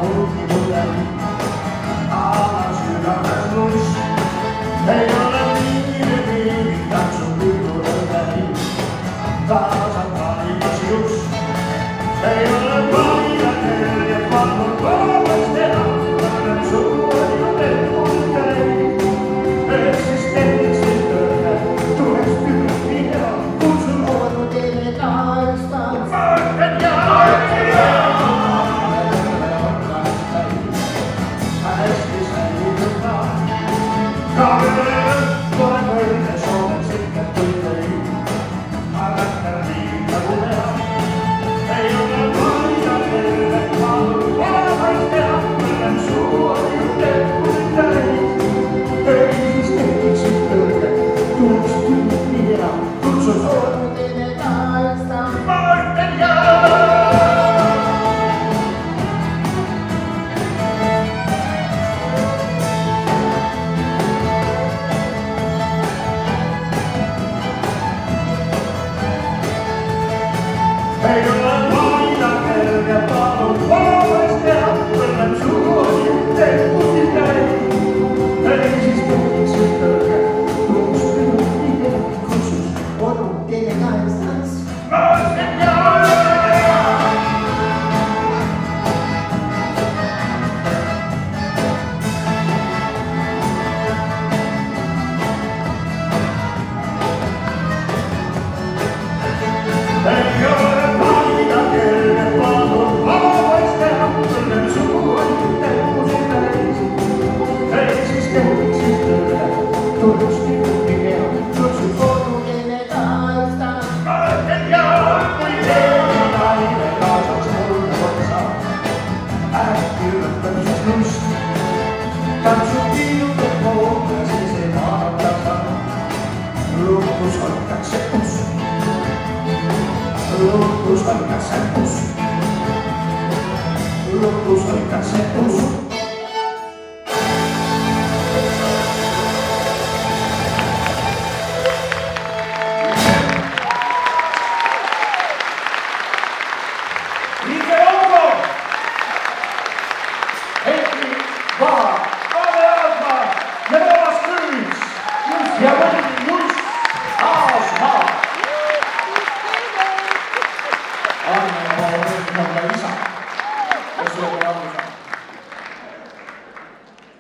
multi mulle. Anna sydämen lust, ei ole niimi, katso kuuluudeni. Taasan valmis just, ei ole vaina neljä pallon kolmestena. Olen suuri jo tehnyt tein, eksistenssi törnä, tuleks tyhjiä, kun sun on teille naista. Varten ja ei ole vaina pelkä pallon puolesta, olen suuri tehty näin. Existenssi pelkä, tulisi minun kutsus, on teille naistans. Naisten ei ole katso minulta pohjasi se maatasa, loppusoikkaksi us.